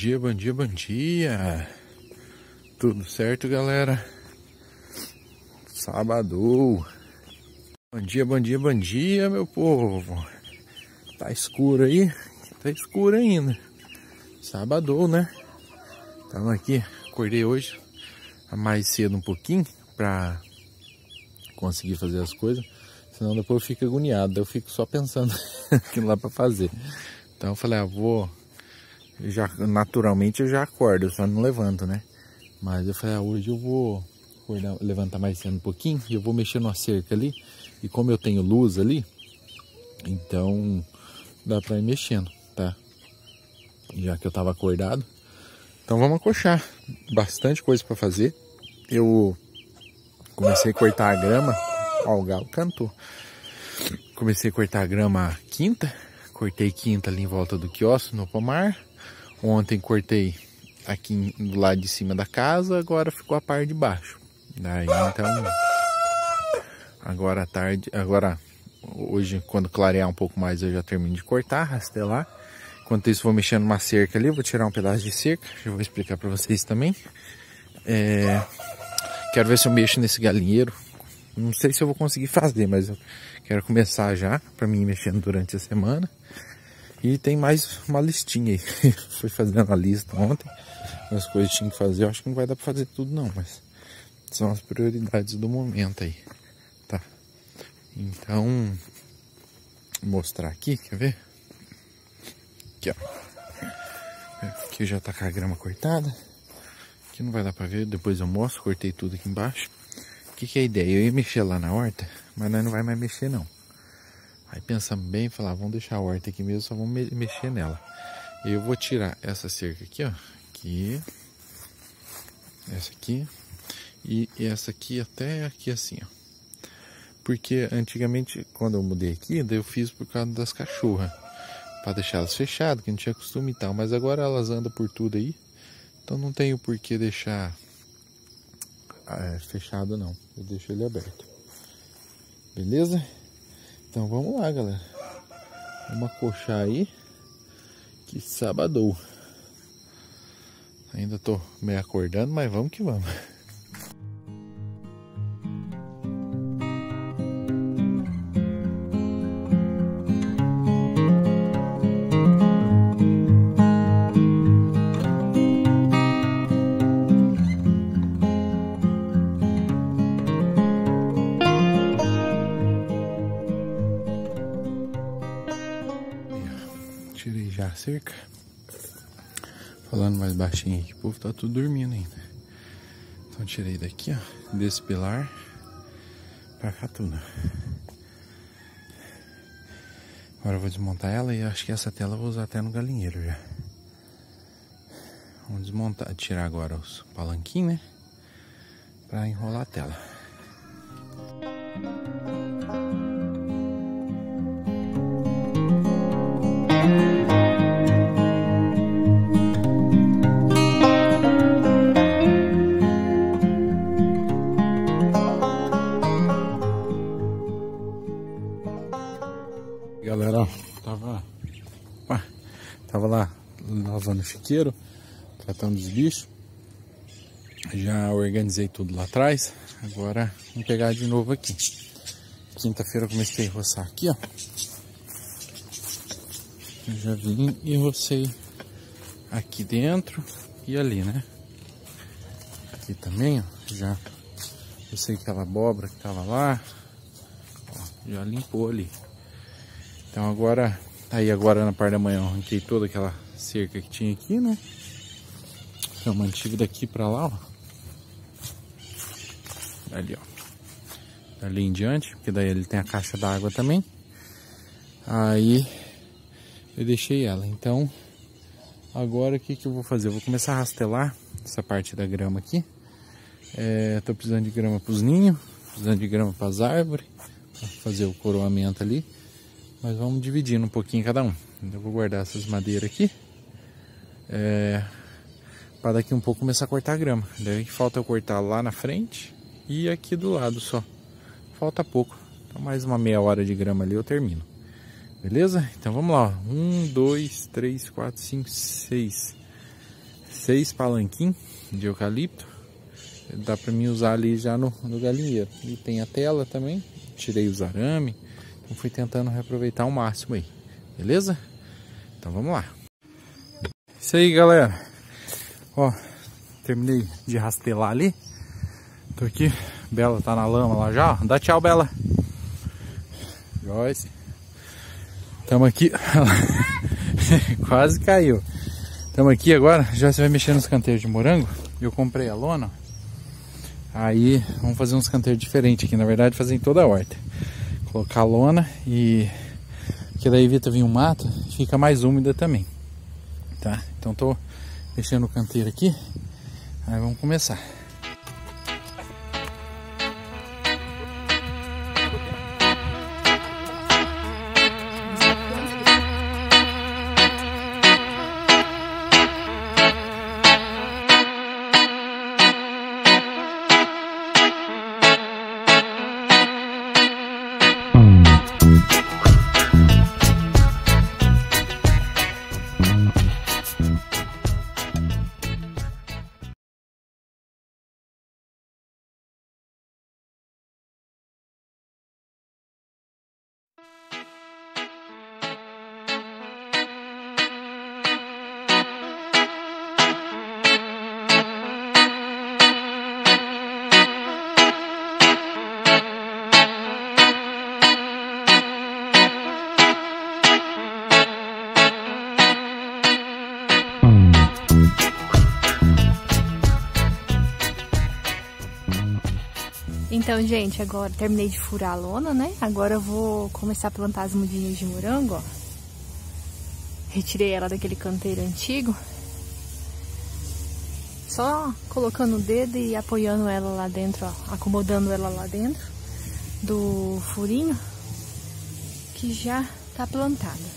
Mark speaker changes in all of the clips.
Speaker 1: dia, bom dia, bom dia. Tudo certo, galera? Sábado. Bom dia, bom dia, bom dia, meu povo. Tá escuro aí? Tá escuro ainda. Sábado, né? Tamo aqui, acordei hoje mais cedo um pouquinho pra conseguir fazer as coisas. Senão depois eu fico agoniado, eu fico só pensando aquilo lá pra fazer. Então eu falei, naturalmente eu já acordo, eu só não levanto, né? Mas eu falei, hoje eu vou levantar mais cedo um pouquinho e eu vou mexer numa cerca ali. E como eu tenho luz ali, então dá pra ir mexendo, tá? Já que eu tava acordado. Então vamos acochar. Bastante coisa pra fazer. Eu comecei a cortar a grama. Ó, o galo cantou. Comecei a cortar a grama quinta. Cortei quinta ali em volta do quiosque, no pomar. Ontem cortei aqui do lado de cima da casa. Agora ficou a parte de baixo. Daí então, agora à tarde, hoje quando clarear um pouco mais eu já termino de cortar, rastelar. Enquanto isso vou mexendo numa cerca ali, vou tirar um pedaço de cerca. Já vou explicar pra vocês também. Quero ver se eu mexo nesse galinheiro. Não sei se eu vou conseguir fazer, mas eu quero começar já, pra mim ir mexendo durante a semana. E tem mais uma listinha aí. Fui fazendo a lista ontem. As coisas que tinha que fazer. Eu acho que não vai dar pra fazer tudo não, mas são as prioridades do momento aí. Tá? Então, vou mostrar aqui, quer ver? Aqui, ó. Aqui já tá com a grama cortada. Aqui não vai dar pra ver, depois eu mostro. Cortei tudo aqui embaixo. O que é a ideia? Eu ia mexer lá na horta, mas nós não vai mais mexer não. Aí pensamos bem, falar, vamos deixar a horta aqui mesmo, só vamos mexer nela. E eu vou tirar essa cerca aqui, ó. Aqui. Essa aqui. E essa aqui até aqui assim, ó. Porque antigamente, quando eu mudei aqui, daí eu fiz por causa das cachorras. Pra deixar elas fechadas, que não tinha costume e tal. Mas agora elas andam por tudo aí. Então não tenho por que deixar fechado não. Eu deixo ele aberto. Beleza? Então vamos lá, galera. Vamos acochar aí. Que sábado. Ainda tô meio acordando, mas vamos que vamos. Tirei já a cerca. Falando mais baixinho aqui, o povo tá tudo dormindo ainda. Então tirei daqui, ó, desse pilar pra cá tudo. Agora eu vou desmontar ela e acho que essa tela eu vou usar até no galinheiro já. Vamos desmontar, tirar agora os palanquinhos, né? Pra enrolar a tela. Galera, ó, tava lá lavando o chiqueiro, tratando dos bichos. Já organizei tudo lá atrás. Agora vamos pegar de novo aqui. Quinta-feira eu comecei a roçar aqui, ó. Eu já vim e rocei aqui dentro e ali, né? Aqui também, ó, já rocei aquela abóbora que tava lá. Ó, já limpou ali. Então agora na parte da manhã eu arranquei toda aquela cerca que tinha aqui, né? Então mantive daqui pra lá, ó. Ali, ó. Dali em diante, porque daí ele tem a caixa d'água também. Aí eu deixei ela. Então agora o que eu vou fazer? Eu vou começar a rastelar essa parte da grama aqui. Tô precisando de grama pros ninhos, precisando de grama pras árvores, pra fazer o coroamento ali. Mas vamos dividindo um pouquinho cada um. Eu vou guardar essas madeiras aqui. Para daqui um pouco começar a cortar a grama. Daí falta eu cortar lá na frente e aqui do lado só. Falta pouco. Então mais uma meia hora de grama ali eu termino. Beleza? Então vamos lá. 1, 2, 3, 4, 5, 6. 6 palanquim de eucalipto. Dá pra mim usar ali já no galinheiro. E tem a tela também. Tirei os arame. Então fui tentando reaproveitar ao máximo aí. Beleza? Então vamos lá. Isso aí, galera. Ó, terminei de rastelar ali. Tô aqui. Bela tá na lama lá já. Dá tchau, Bela. Joyce. Tamo aqui. Quase caiu. Tamo aqui agora. Já você vai mexer nos canteiros de morango. Eu comprei a lona. Aí vamos fazer uns canteiros diferentes aqui. Na verdade, fazer em toda a horta. Colocar a lona e... que daí evita vir um mato. Fica mais úmida também. Tá? Então tô mexendo no canteiro aqui. Aí vamos começar.
Speaker 2: Então, gente, agora terminei de furar a lona, né? Agora eu vou começar a plantar as mudinhas de morango, ó. Retirei ela daquele canteiro antigo. Só colocando o dedo e apoiando ela lá dentro, ó. Acomodando ela lá dentro do furinho que já tá plantada.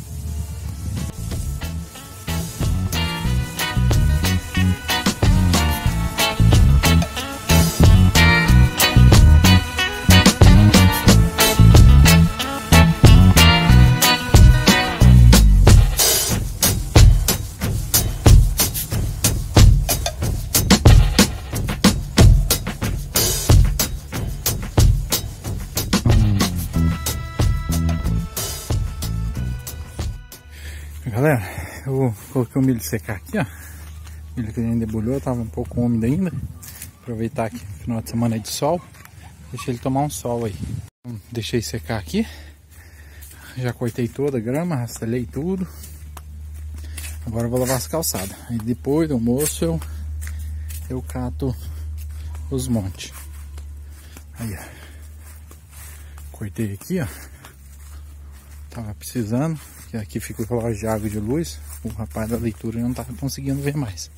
Speaker 1: Galera, eu coloquei o milho secar aqui, ó. O milho que a gente debulhou, tava um pouco úmido ainda. Aproveitar que final de semana é de sol. Deixei ele tomar um sol aí. Deixei secar aqui. Já cortei toda a grama, rastelei tudo. Agora eu vou lavar as calçadas. Aí depois do almoço eu cato os montes. Aí, ó. Cortei aqui, ó. Tava precisando. Que aqui fica o relógio de água e de luz. O rapaz da leitura não tava conseguindo ver mais.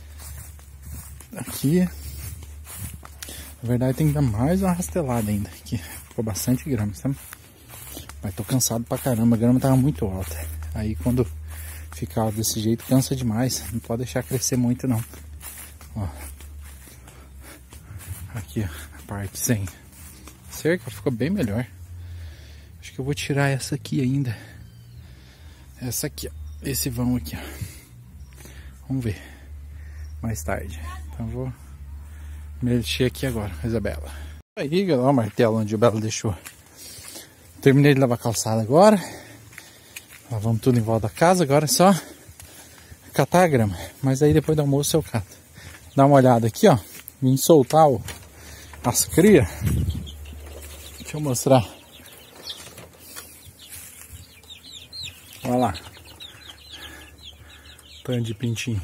Speaker 1: Aqui, na verdade, tem que dar mais uma rastelada ainda. Aqui ficou bastante grama, sabe? Mas tô cansado pra caramba. A grama tava muito alta. Aí quando ficar desse jeito, cansa demais. Não pode deixar crescer muito, não. Ó. Aqui, ó, a parte sem cerca ficou bem melhor. Acho que eu vou tirar essa aqui ainda. Essa aqui, ó. Esse vão aqui, ó. Vamos ver mais tarde. Então vou mexer aqui agora, Isabela. Aí, galera, o martelo onde o Bela deixou. Terminei de lavar a calçada agora. Lavamos tudo em volta da casa. Agora é só catar a grama. Mas aí depois do almoço eu cato. Dá uma olhada aqui, ó. Vim soltar as crias. Deixa eu mostrar. Olha lá. Tanto de pintinho.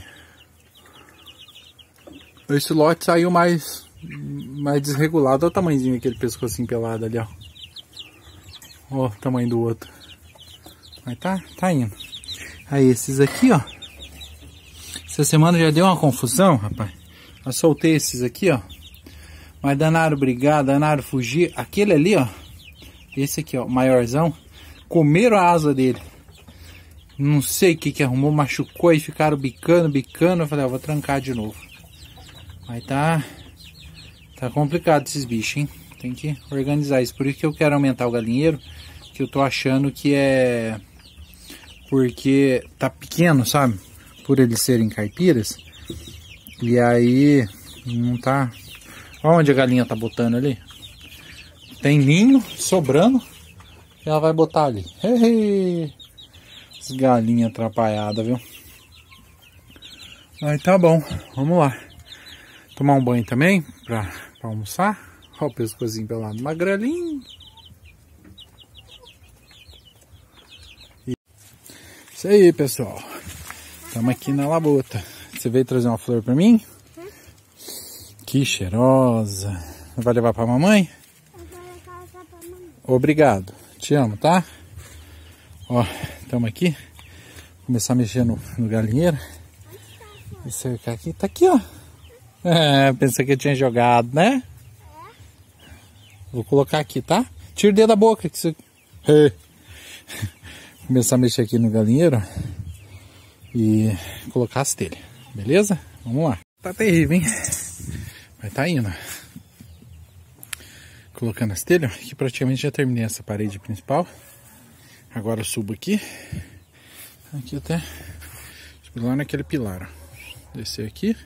Speaker 1: Esse lote saiu mais desregulado. Olha o tamanhozinho daquele pescocinho pelado ali, ó. Olha o tamanho do outro. Mas tá indo. Aí esses aqui, ó. Essa semana já deu uma confusão, rapaz. Eu soltei esses aqui, ó. Mas danaram brigar, danaram fugir. Aquele ali, ó. Esse aqui, ó, maiorzão. Comeram a asa dele. Não sei o que arrumou, machucou e ficaram bicando. Eu falei, ó, vou trancar de novo. Mas tá complicado esses bichos, hein? Tem que organizar isso. Por isso que eu quero aumentar o galinheiro. Que eu tô achando que é porque tá pequeno, sabe? por eles serem caipiras. E aí não tá... Olha onde a galinha tá botando ali. Tem ninho sobrando. E ela vai botar ali. As galinhas atrapalhadas, viu? Aí tá bom, vamos lá. Tomar um banho também pra almoçar. Olha o pescocinho pelado, magrelinho. Isso aí, pessoal. Estamos aqui na labota. Você veio trazer uma flor pra mim? Que cheirosa. Vai levar pra mamãe? Obrigado. Te amo, tá? Ó, estamos aqui. Vou começar a mexer no galinheiro. Vou cercar aqui. Tá aqui, ó. Pensei que eu tinha jogado, né? Vou colocar aqui, tá? Tira o dedo da boca. Que você... Começar a mexer aqui no galinheiro. E colocar as telhas. Beleza? Vamos lá. Tá terrível, hein? Mas tá indo. Colocando as telhas. Aqui praticamente já terminei essa parede principal. Agora eu subo aqui. Aqui até. Subir lá naquele pilar. Ó. Descer aqui.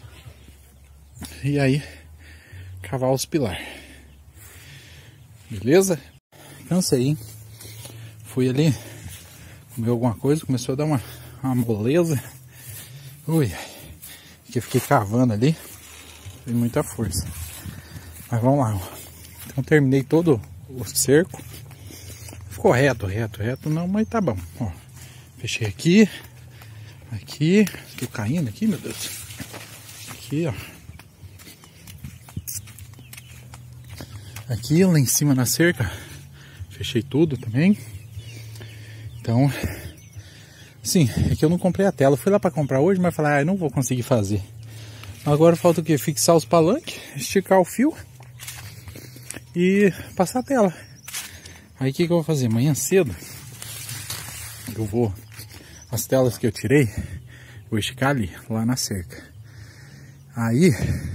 Speaker 1: E aí cavar os pilares. Beleza? Cansei, hein? Fui ali. Comer alguma coisa. Começou a dar uma moleza. Ui. Que eu fiquei cavando ali. Tem muita força. Mas vamos lá. Ó. Então terminei todo o cerco. Ficou reto não, mas tá bom. Ó, fechei aqui. Aqui. Tô caindo aqui, meu Deus. Aqui, ó. Aqui, lá em cima na cerca. Fechei tudo também. Então, sim, é que eu não comprei a tela. Eu fui lá pra comprar hoje, mas falei, eu não vou conseguir fazer. Agora falta o quê? Fixar os palanques, esticar o fio e passar a tela. Aí o que eu vou fazer? Amanhã cedo eu vou... As telas que eu tirei, vou esticar ali, lá na cerca. Aí,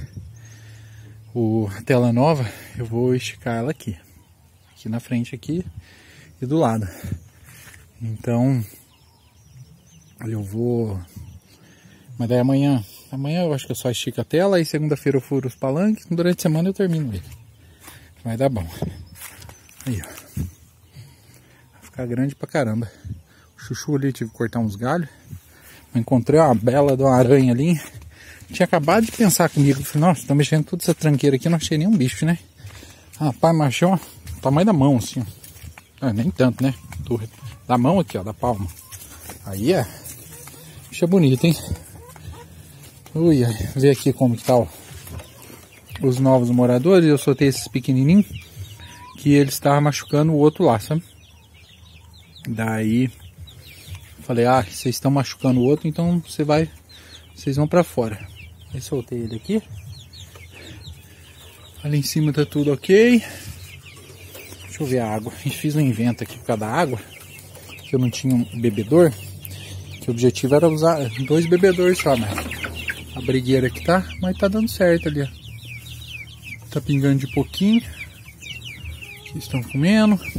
Speaker 1: a tela nova, eu vou esticar ela aqui. Aqui na frente aqui e do lado. Então, eu vou... Mas daí amanhã eu acho que eu só estico a tela. Aí segunda-feira eu furo os palanques. Durante a semana eu termino ele. Vai dar bom. Aí, ó. Vai ficar grande pra caramba. O chuchu ali, tive que cortar uns galhos. Encontrei uma bela de uma aranha ali. Tinha acabado de pensar comigo. Falei, nossa, tô mexendo toda essa tranqueira aqui. Não achei nenhum bicho, né? Rapaz, mas achei o tamanho da mão, assim, ó. Nem tanto, né? Da mão aqui, ó, da palma. Aí é. Bicho bonito, hein? Ui, ver aqui como que tá, ó, os novos moradores. Eu soltei esses pequenininhos que eles estavam machucando o outro lá, sabe? Daí falei, vocês estão machucando o outro, então vocês vão pra fora. Aí soltei ele aqui. Ali em cima tá tudo ok. Deixa eu ver a água. E fiz um invento aqui por causa da água, que eu não tinha um bebedor. Que o objetivo era usar 2 bebedores só, né? A brigueira aqui tá, mas tá dando certo ali, ó. Tá pingando de pouquinho. Aqui estão comendo. Tá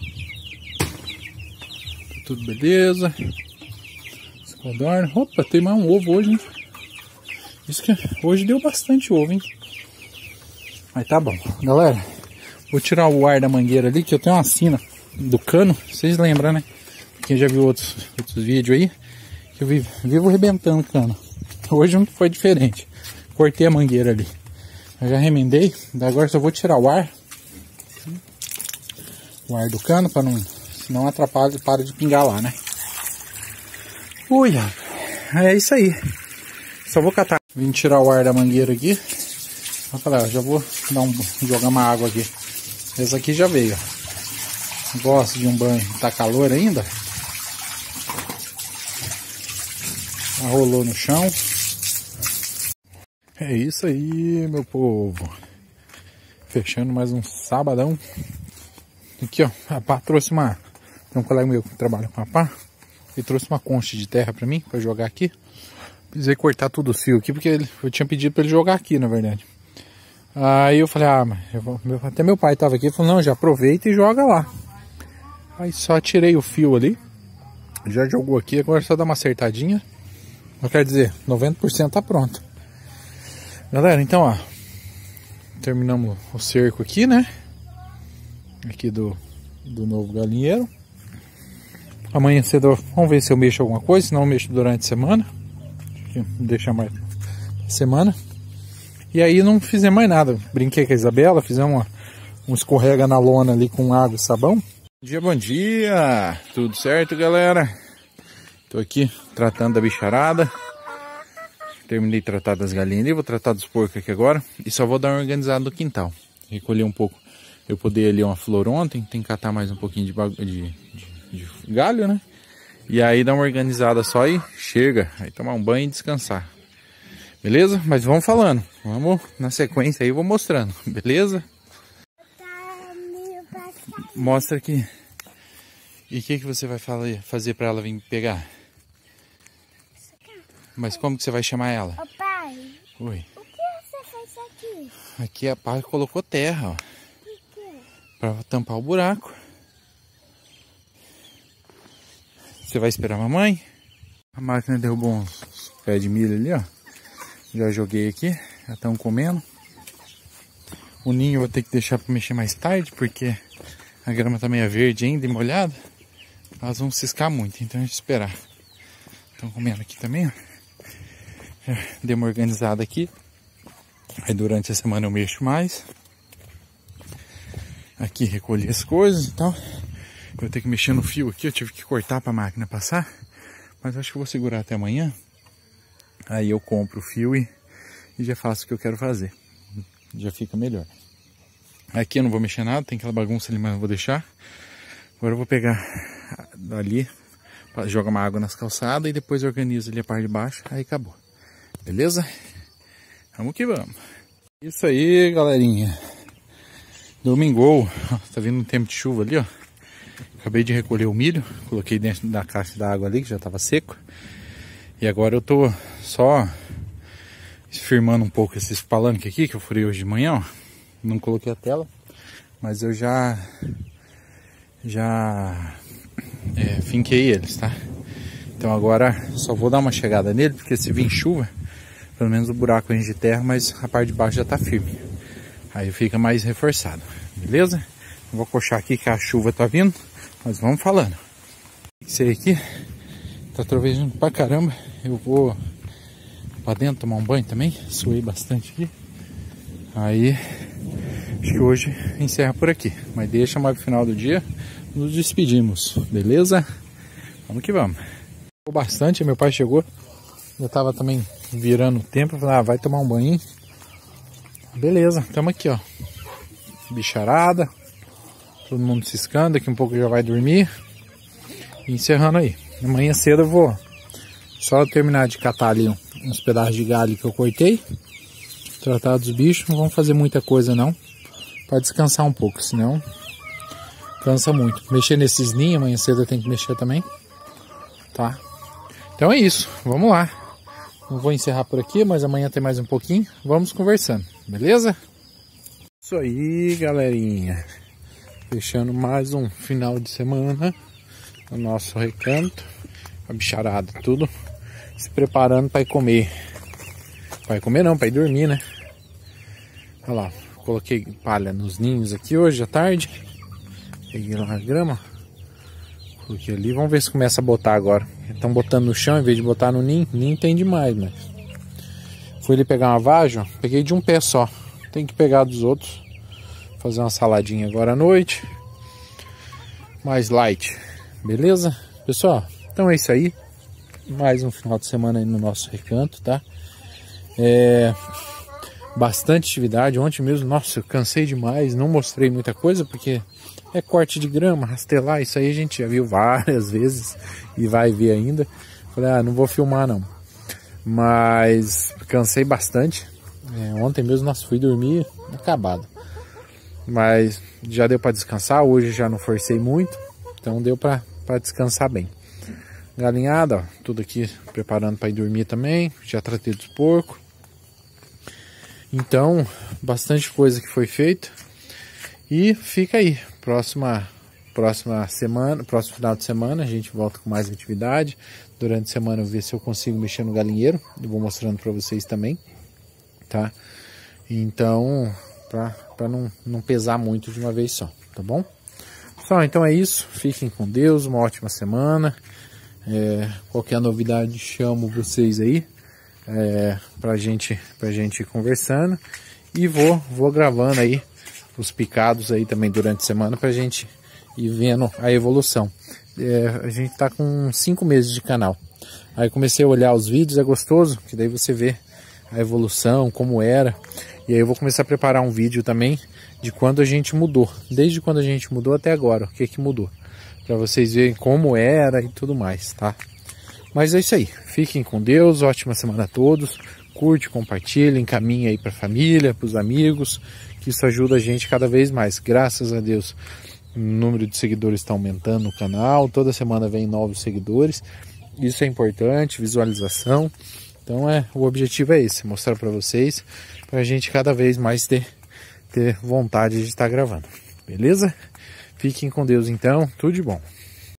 Speaker 1: tudo beleza. Escodorna. Opa, tem mais um ovo hoje, hein? Isso que hoje deu bastante ovo, hein? Mas tá bom. Galera, vou tirar o ar da mangueira ali, que eu tenho uma sina do cano. Vocês lembram, né? Quem já viu outros vídeos aí, que eu vivo arrebentando cano. Hoje não foi diferente. Cortei a mangueira ali. Eu já remendei. Agora só vou tirar o ar. O ar do cano, para não... Senão atrapalha, para de pingar lá, né? Ui, é isso aí. Só vou catar. Vim tirar o ar da mangueira aqui. Eu falei, já vou jogar uma água aqui. Essa aqui já veio. Gosto de um banho. Tá calor ainda. Já rolou no chão. É isso aí, meu povo. Fechando mais um sabadão. Aqui, ó. A pá trouxe uma... Tem um colega meu que trabalha com a pá. Ele trouxe uma concha de terra pra mim, pra jogar aqui. Precisei cortar tudo o fio aqui, porque eu tinha pedido pra ele jogar aqui, na verdade. Aí eu falei, mas até meu pai tava aqui. Ele falou, não, já aproveita e joga lá. Aí só tirei o fio ali. Já jogou aqui, agora é só dar uma acertadinha. Quer dizer, 90% tá pronto. Galera, então ó, terminamos o cerco aqui, né? Aqui do novo galinheiro. Amanhã cedo vamos ver se eu mexo alguma coisa, senão eu mexo durante a semana. Deixa mais semana. E aí não fizemos mais nada. Brinquei com a Isabela, fizemos um escorrega na lona ali com água e sabão. Bom dia! Tudo certo, galera? Tô aqui tratando da bicharada. Terminei de tratar das galinhas ali, vou tratar dos porcos aqui agora. E só vou dar uma organizada no quintal. Recolher um pouco. Eu podei ali uma flor ontem, tem que catar mais um pouquinho de galho, né? E aí dar uma organizada só e chega. Aí tomar um banho e descansar. Beleza? Mas vamos falando. Vamos na sequência aí, eu vou mostrando. Beleza? Mostra aqui. E o que você vai fazer para ela vir pegar? Mas como que você vai chamar ela?
Speaker 3: Ô pai,
Speaker 1: oi.
Speaker 3: O que você fez aqui?
Speaker 1: Aqui a pai colocou terra, ó.
Speaker 3: Por quê?
Speaker 1: Para tampar o buraco. Você vai esperar a mamãe? A máquina derrubou uns pés de milho ali, ó. Já joguei aqui, já estão comendo. O ninho eu vou ter que deixar para mexer mais tarde, porque a grama tá meio verde ainda e molhada. Elas vão ciscar muito, então a gente esperar. Estão comendo aqui também, ó. Já dei uma organizada aqui. Aí durante a semana eu mexo mais. Aqui recolhi as coisas e tal. Eu vou ter que mexer no fio aqui, eu tive que cortar para a máquina passar. Mas acho que eu vou segurar até amanhã. Aí eu compro o fio e já faço o que eu quero fazer. Já fica melhor. Aqui eu não vou mexer nada, tem aquela bagunça ali, mas eu vou deixar. Agora eu vou pegar ali, jogar uma água nas calçadas e depois organizo ali a parte de baixo, aí acabou. Beleza? Vamos que vamos. Isso aí, galerinha. Domingou. Tá vindo um tempo de chuva ali, ó. Acabei de recolher o milho, coloquei dentro da caixa d'água ali, que já estava seco. E agora eu tô só firmando um pouco esses palanques aqui, que eu furei hoje de manhã, ó. Não coloquei a tela, mas eu já finquei eles, tá? Então agora só vou dar uma chegada nele, porque se vir chuva, pelo menos o buraco enche de terra, mas a parte de baixo já tá firme. Aí fica mais reforçado, beleza? Eu vou coxar aqui que a chuva tá vindo, mas vamos falando. Esse aí aqui tá trovejando pra caramba. Eu vou pra dentro tomar um banho também, suei bastante aqui. Aí acho que hoje encerra por aqui, mas deixa mais pro final do dia, nos despedimos, beleza? Vamos que vamos. Bastante, meu pai chegou, eu tava também virando o tempo, falei, vai tomar um banho. Beleza, estamos aqui, ó, bicharada, todo mundo ciscando, daqui um pouco já vai dormir. E encerrando aí, amanhã cedo eu vou só terminar de catar ali uns pedaços de galho que eu cortei, tratar dos bichos, não vamos fazer muita coisa não, para descansar um pouco, senão cansa muito. Mexer nesses ninhos, amanhã cedo eu tenho que mexer também, tá? Então é isso, vamos lá. Não vou encerrar por aqui, mas amanhã tem mais um pouquinho, vamos conversando, beleza? Isso aí, galerinha. Fechando mais um final de semana no nosso recanto. A bicharada, tudo se preparando para ir comer. Para ir comer não, para ir dormir, né? Olha lá, coloquei palha nos ninhos aqui hoje à tarde. Peguei lá a grama. Coloquei ali, vamos ver se começa a botar agora. Estão botando no chão em vez de botar no ninho. Nem tem demais, mas... Fui ali pegar uma vagem, ó, peguei de um pé só. Tem que pegar dos outros. Fazer uma saladinha agora à noite. Mais light. Beleza? Pessoal, então é isso aí. Mais um final de semana aí no nosso recanto, tá? Bastante atividade. Ontem mesmo, nossa, eu cansei demais. Não mostrei muita coisa porque é corte de grama, rastelar. Isso aí a gente já viu várias vezes e vai ver ainda. Falei, não vou filmar não. Mas cansei bastante. Ontem mesmo, nossa, fui dormir acabado. Mas já deu para descansar. Hoje já não forcei muito. Então deu para descansar bem. Galinhada, ó, tudo aqui preparando para ir dormir também. Já tratei dos porcos. Então, bastante coisa que foi feita. E fica aí. próxima semana, próximo final de semana, a gente volta com mais atividade. Durante a semana eu ver se eu consigo mexer no galinheiro. Eu vou mostrando para vocês também, tá? Então, para não pesar muito de uma vez só, tá bom? Pessoal, então é isso. Fiquem com Deus, uma ótima semana. Qualquer novidade, chamo vocês aí pra gente ir conversando. E vou gravando aí os picados aí também durante a semana pra gente ir vendo a evolução. A gente tá com 5 meses de canal. Aí comecei a olhar os vídeos, é gostoso, que daí você vê a evolução, como era. E aí eu vou começar a preparar um vídeo também de quando a gente mudou. Desde quando a gente mudou até agora, o que mudou. Pra vocês verem como era e tudo mais, tá? Mas é isso aí. Fiquem com Deus, ótima semana a todos. Curte, compartilha, encaminha aí pra família, pros amigos, que isso ajuda a gente cada vez mais. Graças a Deus, o número de seguidores está aumentando no canal. Toda semana vem novos seguidores. Isso é importante, visualização. Então o objetivo é esse, mostrar para vocês, para a gente cada vez mais ter vontade de estar gravando. Beleza? Fiquem com Deus então, tudo de bom.